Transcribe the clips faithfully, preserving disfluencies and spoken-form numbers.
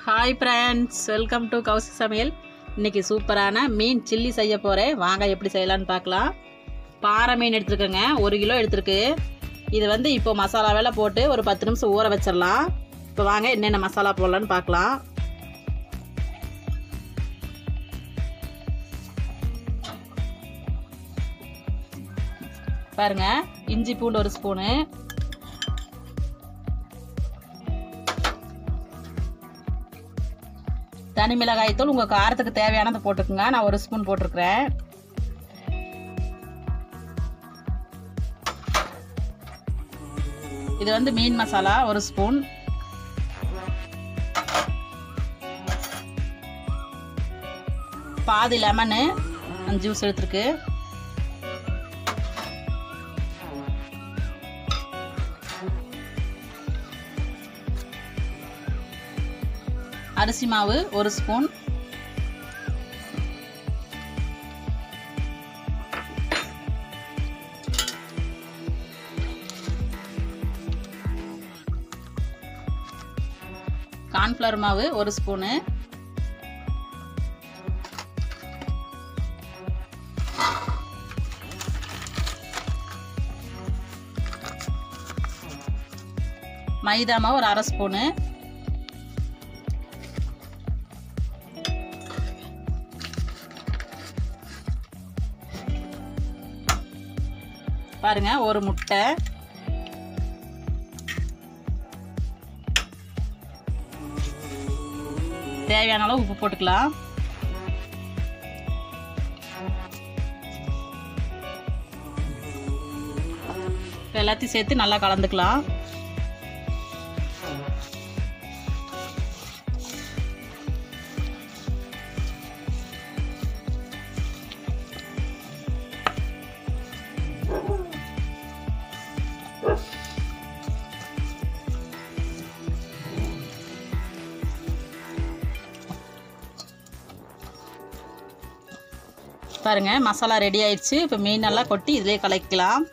Hi friends, welcome to Kowsi Samayal. இன்றைக்கி சூப்பரான மீன் chilli செய்ய போகிறேன். வாங்க எப்படி செய்யலான்னு பார்க்கலாம். பாறை மீன் எடுத்துருக்கேங்க, ஒரு கிலோ எடுத்துருக்கு. இது வந்து இப்போ மசாலாவெல்லாம் போட்டு ஒரு பத்து நிமிஷம் ஊற வச்சிடலாம். இப்போ வாங்க என்னென்ன மசாலா போடலான்னு பார்க்கலாம். பாருங்க, இஞ்சி பூண்டு ஒரு ஸ்பூனு, தனி மிளகாய் தூள் உங்கள் காரத்துக்கு தேவையானதை போட்டுக்குங்க. நான் ஒரு ஸ்பூன் போட்டிருக்கிறேன். இது வந்து மீன் மசாலா ஒரு ஸ்பூன். பாதி லெமனு ஜூஸ் எடுத்துருக்கு. அரிசி மாவு ஒரு ஸ்பூன், கார்ன்ஃப்ளவர் மாவு ஒரு ஸ்பூனு, மைதா மாவு ஒரு அரை ஸ்பூனு, பாருங்க ஒரு முட்டை, தேவையான அளவு உப்பு போட்டுக்கலாம். எல்லாத்தையும் சேர்த்து நல்லா கலந்துக்கலாம். பாருங்க மசாலா ரெடி ஆயிடுச்சு. இப்போ மீன் நல்லா கொட்டி இதிலே கலக்கலாம்.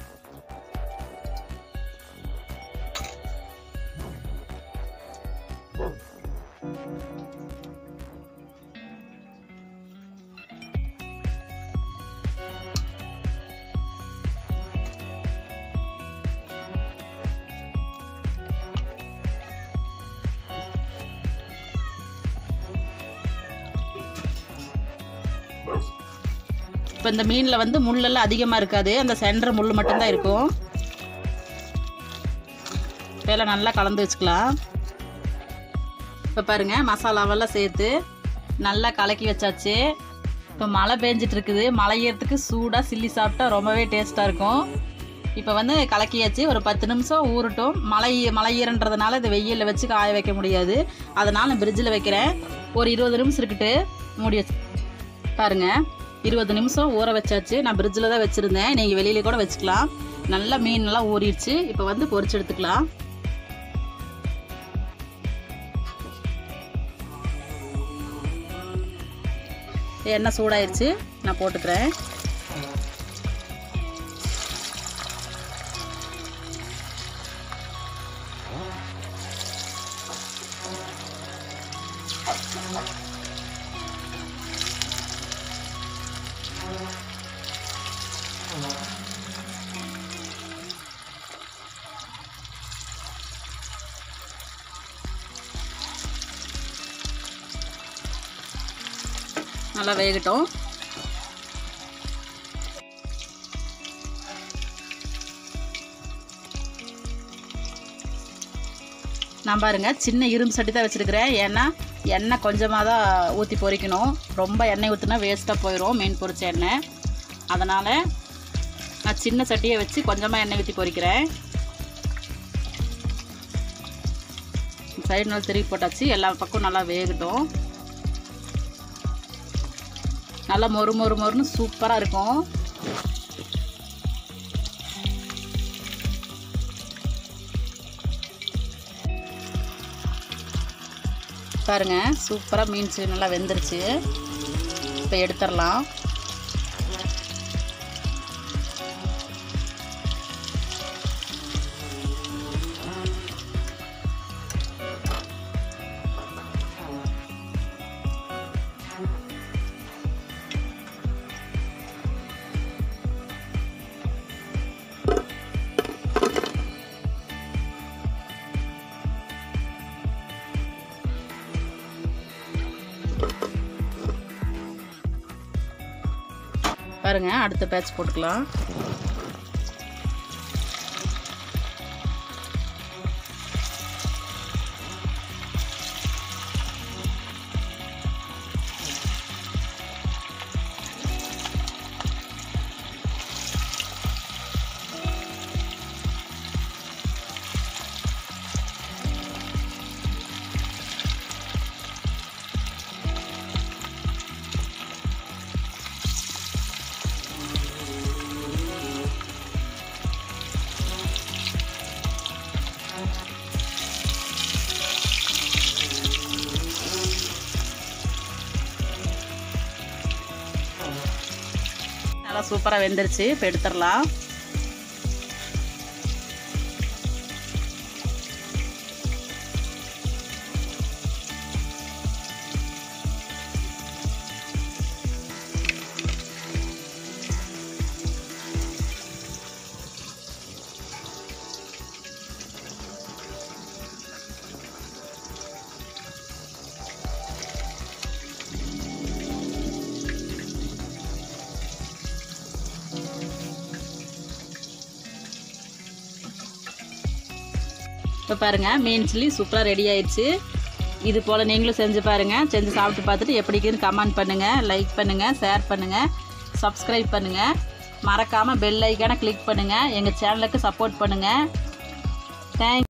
இப்போ இந்த மீனில் வந்து முள்ளெல்லாம் அதிகமாக இருக்காது, அந்த சென்டர் முள் மட்டும்தான் இருக்கும். இப்போ எல்லாம் நல்லா கலந்து வச்சுக்கலாம். இப்போ பாருங்கள் மசாலாவெல்லாம் சேர்த்து நல்லா கலக்கி வச்சாச்சு. இப்போ மழை பெஞ்சிட்டு இருக்குது. மழையறதுக்கு சூடாக சில்லி சாப்பிட்டா ரொம்பவே டேஸ்ட்டாக இருக்கும். இப்போ வந்து கலக்கியாச்சு. ஒரு பத்து நிமிஷம் ஊறட்டும். மழை மழையறன்றதுனால இதை வெயிலில் வச்சு காய வைக்க முடியாது, அதனால் நான் ஃப்ரிட்ஜில் வைக்கிறேன். ஒரு இருபது நிமிஷம் இருக்கட்டு மூடி வச்சு பாருங்கள். இருபது நிமிஷம் ஊற வச்சாச்சு. நான் ஃப்ரிட்ஜில் தான் வச்சுருந்தேன், நீங்கள் வெளியில கூட வச்சுக்கலாம். நல்லா மீன் நல்லா ஊறிடுச்சு. இப்போ வந்து பொரிச்சு எடுத்துக்கலாம். எண்ணெய் சூடாயிருச்சு, நான் போட்டுக்கிறேன். நல்லா வேகட்டும். நான் பாருங்க சின்ன இரும்பு சட்டி தான் வச்சுருக்கிறேன். ஏன்னா எண்ணெய் கொஞ்சமாக தான் ஊற்றி பொரிக்கணும். ரொம்ப எண்ணெய் ஊற்றினா வேஸ்ட்டாக போயிடும் மீன் பொரிச்ச எண்ணெய். அதனால் நான் சின்ன சட்டியை வச்சு கொஞ்சமாக எண்ணெய் ஊற்றி பொரிக்கிறேன். சைடு நல்லா திருப்பி போட்டாச்சு. எல்லா பக்கம் நல்லா வேகட்டும். நல்லா மொறு மொறு மொறுன்னு சூப்பராக இருக்கும். பாருங்க சூப்பராக மீன் நல்லா வெந்துருச்சு. இப்போ எடுத்துடலாம். பாருங்க, அடுத்த பேட்ச் போட்டுக்கலாம். நல்லா சூப்பராக வெந்துருச்சு. இப்போ எடுத்துடலாம். இப்போ பாருங்கள், மீன் சில்லி சூப்பராக ரெடி ஆயிடுச்சு. இது போல் நீங்களும் செஞ்சு பாருங்கள். செஞ்சு சாப்பிட்டு பார்த்துட்டு எப்படி இருக்குன்னு கமெண்ட் பண்ணுங்கள், லைக் பண்ணுங்கள், ஷேர் பண்ணுங்கள், சப்ஸ்கிரைப் பண்ணுங்கள். மறக்காமல் பெல் ஐக்கானை கிளிக் பண்ணுங்கள். எங்கள் சேனலுக்கு சப்போர்ட் பண்ணுங்கள். தேங்க்